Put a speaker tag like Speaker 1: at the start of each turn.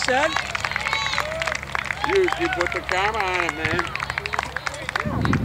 Speaker 1: son.
Speaker 2: You put the camera on it, man.